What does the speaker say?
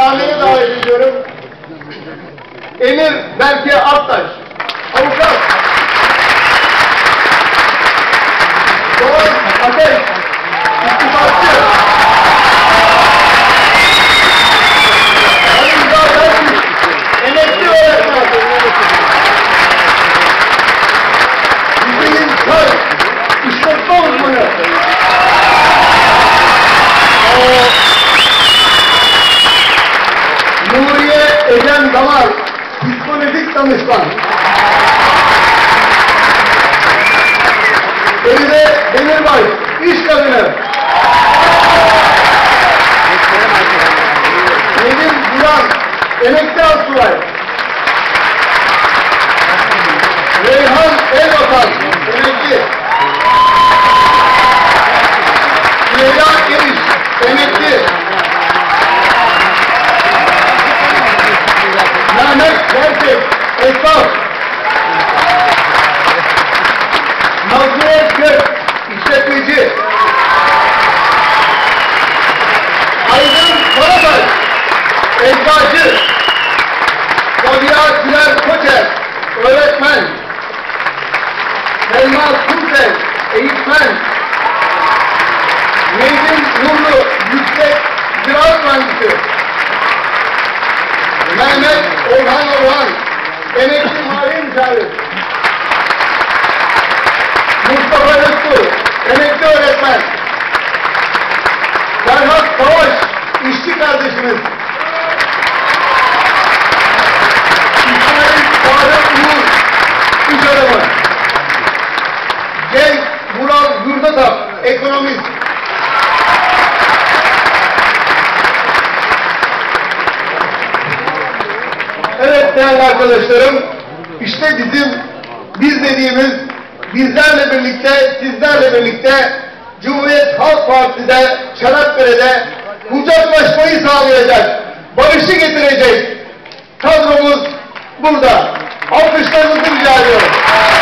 sahneye davet ediyorum. Emir Berke Aktaş, avukat. Doğan Ateş, iktisatçı. Halil Dağ, emekli öğretmen. Hüseyin Köy, işletme uzmanı. Nuriye Ecem Damar, psikolojik danışman. Feride Demirbay, iş kadını. Nedim Duran, emekli asubay. Reyhan Elvatan, emekli. Leyla Eriş, emekli. Mehmet Gerçek, esnaf. Nazmiye Gök, işletmeci. Aydın Karataş, eczacı. Sabiha Güler Koçer, öğretmen. Selma Kumsel, eğitmen. Nedim Nurlu, yüksek ziraat mühendisi. Mehmet Orhan Orhan, emekli mali mücadele. Mustafa Rıfkı, emekli öğretmen. Ferhat Savaş, işçi kardeşimiz. İsmail Tarık Uğur, iş adamı. Cenk Vural Yurdatap, ekonomist. Evet değerli arkadaşlarım, işte biz dediğimiz, bizlerle birlikte, sizlerle birlikte Cumhuriyet Halk Partisi'de, Çanakkale'de kucaklaşmayı sağlayacak, barışı getirecek kadromuz burada. Alkışlarınızı rica ediyorum.